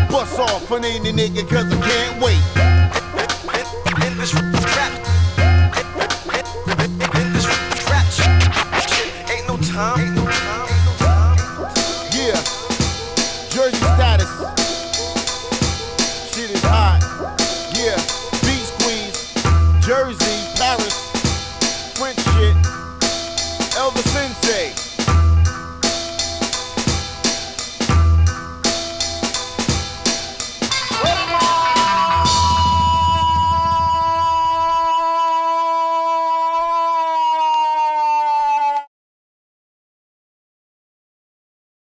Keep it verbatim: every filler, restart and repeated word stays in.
bust off on any nigga cause I can't wait. In this rap, in this rap shit, ain't no time, ain't no time, ain't no time. Yeah, Jersey status. Shit is hot. Yeah, beat squeeze. Jersey, Paris, French shit. Elvis Sensei.